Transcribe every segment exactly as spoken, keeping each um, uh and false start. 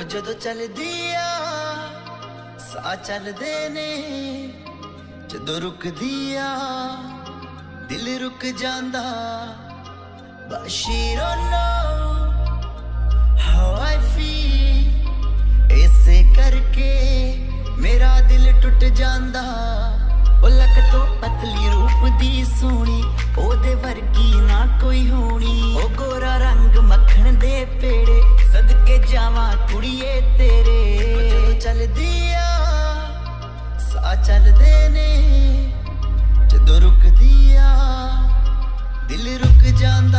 ਜਦੋਂ ਚੱਲਦੀ ਆ ਸਾਹ ਚੱਲਦੇ ਨੇ ਜਦੋਂ ਰੁਕਦੀ ਆ ਦਿਲ ਰੁਕ ਜਾਂਦਾ but she don't know how I feel ਇਸੇ ਕਰਕੇ ਮੇਰਾ ਦਿਲ ਟੁੱਟ ਜਾਂਦਾ ਉਹ ਲੱਕ ਤੋਂ ਪਤਲੀ ਰੂਪ ਦੀ ਸੋਹਣੀ ਉਹਦੇ ਵਰਗੀ ਨਾ ਕੋਈ ਹੋਣੀ ਉਹ ਗੋਰਾ ਰੰਗ ਮੱਖਣ ਦੇ ਪੇੜੇ ਸਦਕੇ ਜਾਵਾਂ ਕੁੜੀਏ ਤੇਰੇ ਜਦੋਂ ਚੱਲਦੀ ਆ ਸਾਹ ਚੱਲਦੇ ਨੇ ਜਦੋਂ ਰੁਕਦੀ ਆ ਦਿਲ ਰੁਕ ਜਾਂਦਾ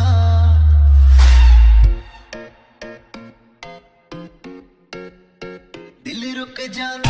ਦਿਲ ਰੁਕ ਜਾਂਦਾ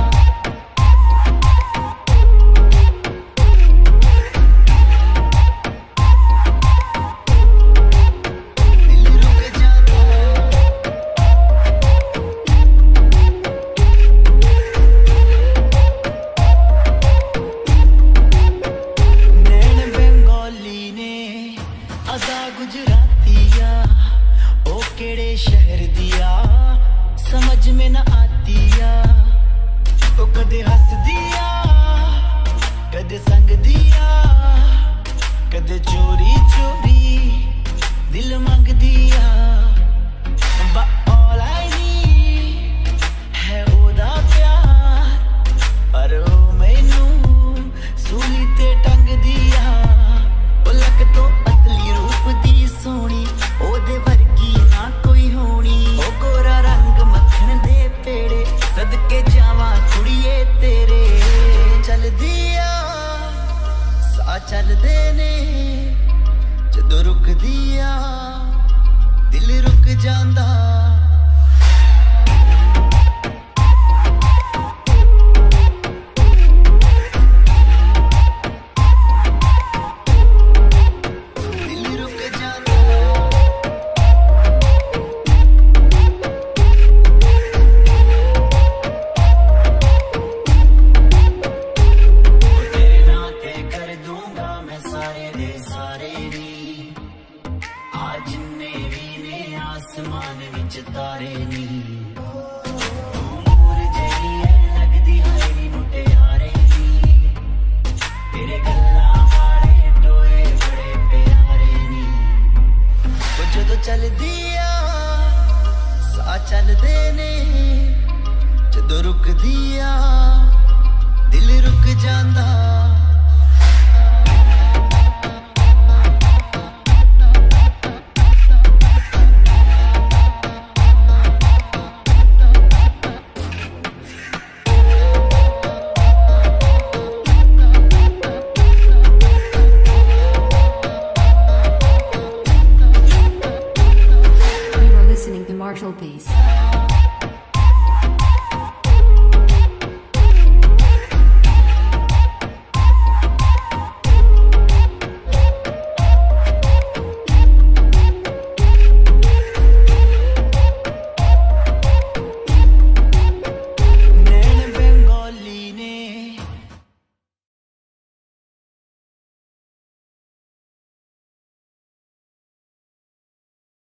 गुजरातिया ओ केड़े शहर दिया समझ में न आतिया ओ कदे हस दिया कदे संग दिया कदे चोरी चोरी दिल मंग दिया but all I need है ओदा प्यार पर ओ मैनू सूली ते टंग दिया ओ लक तो पतली रूप दी सोनी ओदे वर्गी ना कोई होनी ओ गोरा रंग मक्खन दे पेड़े सदके जावां कुड़िए तेरे चलदी आ साह चलदे ने जदों रुकदी आ दिल रुक जांदा आसमान विच तारे नी तू मोर जही है लगदी है नी मुटियारे नी तेरे गल्लां वाले टोए बड़े प्यारे नी ओ जदों चलदी आ साह चलदे ने जदों रुकदी आ दिल रुक जांदा Marshall Peace.